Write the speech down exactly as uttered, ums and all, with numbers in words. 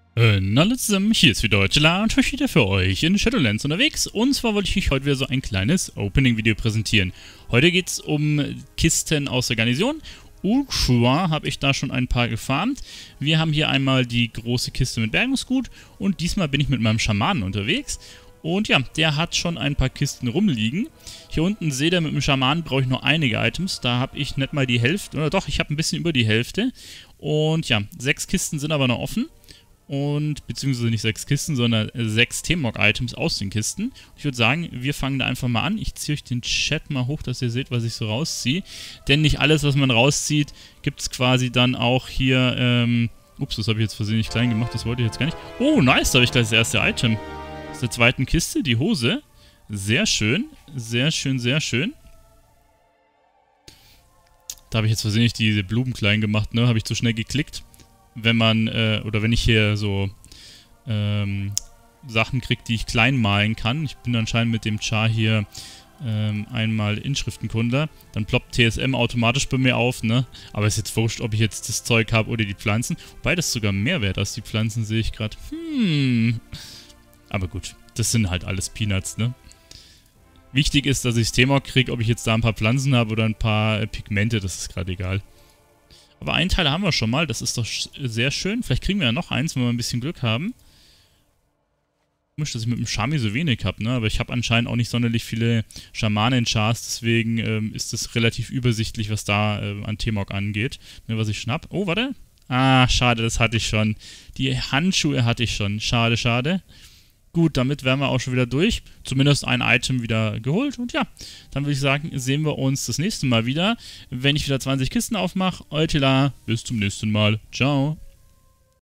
Äh, na alle zusammen, hier ist wieder Deutschela und heute wieder für euch in Shadowlands unterwegs. Und zwar wollte ich euch heute wieder so ein kleines Opening-Video präsentieren. Heute geht es um Kisten aus der Garnison. Ulqua habe ich da schon ein paar gefarmt. Wir haben hier einmal die große Kiste mit Bergungsgut und diesmal bin ich mit meinem Schamanen unterwegs. Und ja, der hat schon ein paar Kisten rumliegen. Hier unten seht ihr, mit dem Schamanen brauche ich nur einige Items. Da habe ich nicht mal die Hälfte, oder doch, ich habe ein bisschen über die Hälfte. Und ja, sechs Kisten sind aber noch offen. Und, beziehungsweise nicht sechs Kisten, sondern sechs T-Mog-Items aus den Kisten. Ich würde sagen, wir fangen da einfach mal an. Ich ziehe euch den Chat mal hoch, dass ihr seht, was ich so rausziehe. Denn nicht alles, was man rauszieht, gibt es quasi dann auch hier, ähm... Ups, das habe ich jetzt versehentlich klein gemacht, das wollte ich jetzt gar nicht. Oh, nice, da habe ich gleich das erste Item. Aus der zweiten Kiste, die Hose. Sehr schön, sehr schön, sehr schön. Da habe ich jetzt versehentlich diese Blumen klein gemacht, ne? Habe ich zu schnell geklickt. Wenn man, äh, oder wenn ich hier so ähm, Sachen kriege, die ich klein malen kann. Ich bin anscheinend mit dem Char hier ähm, einmal Inschriftenkundler. Dann ploppt T S M automatisch bei mir auf, ne? Aber ist jetzt wurscht, ob ich jetzt das Zeug habe oder die Pflanzen. Wobei das sogar mehr wert als die Pflanzen, sehe ich gerade. Hm. Aber gut, das sind halt alles Peanuts, ne? Wichtig ist, dass ich das Thema kriege, ob ich jetzt da ein paar Pflanzen habe oder ein paar äh, Pigmente, das ist gerade egal. Aber einen Teil haben wir schon mal, das ist doch sehr schön. Vielleicht kriegen wir ja noch eins, wenn wir ein bisschen Glück haben. Komisch, dass ich mit dem Shami so wenig habe, ne? Aber ich habe anscheinend auch nicht sonderlich viele Schamanen-Chars, deswegen ähm, ist es relativ übersichtlich, was da äh, an T-Mog angeht. Ne, was ich schnapp. Oh, warte. Ah, schade, das hatte ich schon. Die Handschuhe hatte ich schon. Schade, schade. Gut, damit wären wir auch schon wieder durch. Zumindest ein Item wieder geholt. Und ja, dann würde ich sagen, sehen wir uns das nächste Mal wieder, wenn ich wieder zwanzig Kisten aufmache. Eutela, bis zum nächsten Mal. Ciao.